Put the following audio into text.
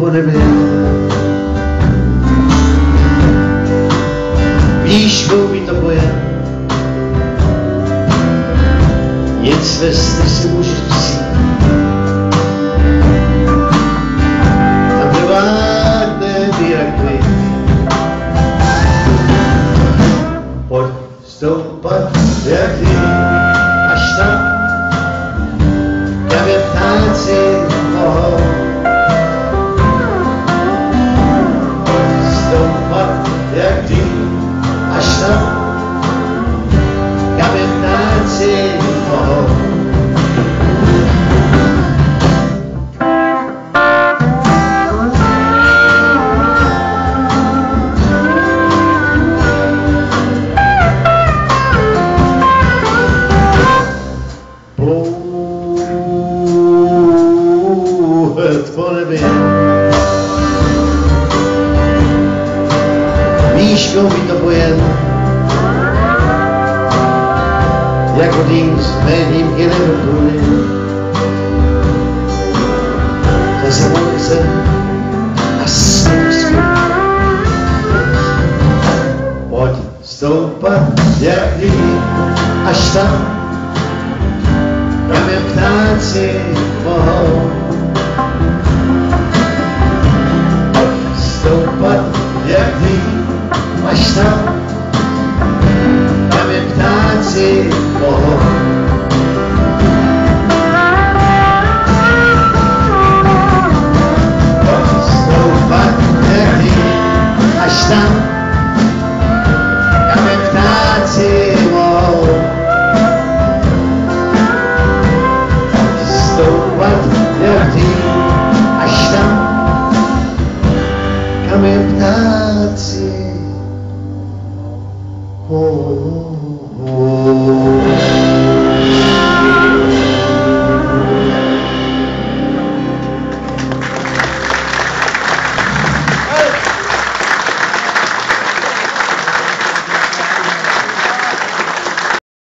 po nebi. Výškou mi to pojem, nic ve sny si můžeš vzít. Tam nevládne víra klid, pojď stoupat jak ty, až tam, kam je ptáci mohou. Pojď stoupat jak ty, až tam, kam je ptáci mohou. Plouhet po nebi, výškou mi to pojem, jako dým s médím i nedokuny. Zase ulice a smysl. Pojď stoupat jak dým, až tam, kam je ptáci mohou. Pojď stoupat jak dým, až tam, kam je ptáci mohou. Pojď stoupat jak dým, až tam, kam je ptáci mohou. Pojď stoupat jak dým, až tam, kam je ptáci mohou.